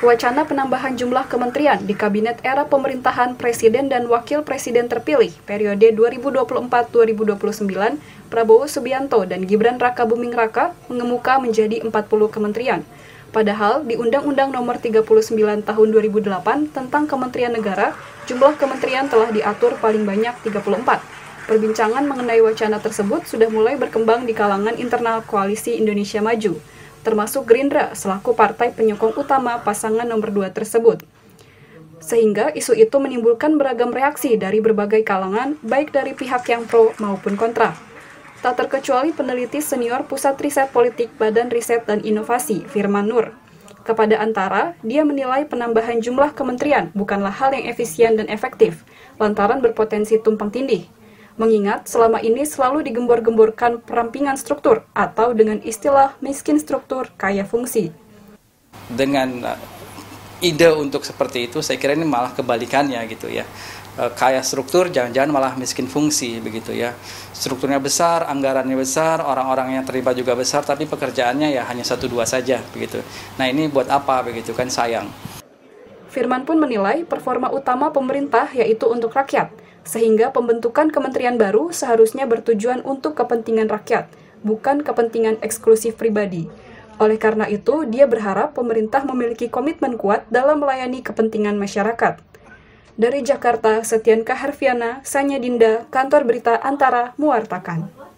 Wacana penambahan jumlah kementerian di Kabinet era pemerintahan Presiden dan Wakil Presiden terpilih periode 2024-2029, Prabowo Subianto dan Gibran Rakabuming Raka mengemuka menjadi 40 kementerian. Padahal di Undang-Undang Nomor 39 Tahun 2008 tentang Kementerian Negara, jumlah kementerian telah diatur paling banyak 34. Perbincangan mengenai wacana tersebut sudah mulai berkembang di kalangan internal Koalisi Indonesia Maju, termasuk Gerindra selaku partai penyokong utama pasangan nomor 2 tersebut. Sehingga isu itu menimbulkan beragam reaksi dari berbagai kalangan, baik dari pihak yang pro maupun kontra. Tak terkecuali peneliti senior Pusat Riset Politik Badan Riset dan Inovasi, Firman Nur. Kepada Antara, dia menilai penambahan jumlah kementerian bukanlah hal yang efisien dan efektif, lantaran berpotensi tumpang tindih. Mengingat selama ini selalu digembor-gemborkan perampingan struktur atau dengan istilah miskin struktur kaya fungsi. Dengan ide untuk seperti itu, saya kira ini malah kebalikannya gitu ya. Kaya struktur, jangan-jangan malah miskin fungsi begitu ya. Strukturnya besar, anggarannya besar, orang-orang yang terlibat juga besar, tapi pekerjaannya ya hanya 1-2 saja begitu. Nah ini buat apa begitu kan, sayang. Firman pun menilai performa utama pemerintah yaitu untuk rakyat, sehingga pembentukan kementerian baru seharusnya bertujuan untuk kepentingan rakyat, bukan kepentingan eksklusif pribadi. Oleh karena itu, dia berharap pemerintah memiliki komitmen kuat dalam melayani kepentingan masyarakat. Dari Jakarta, Setyanka Harfiana, Sanya Dinda, Kantor Berita Antara, mewartakan.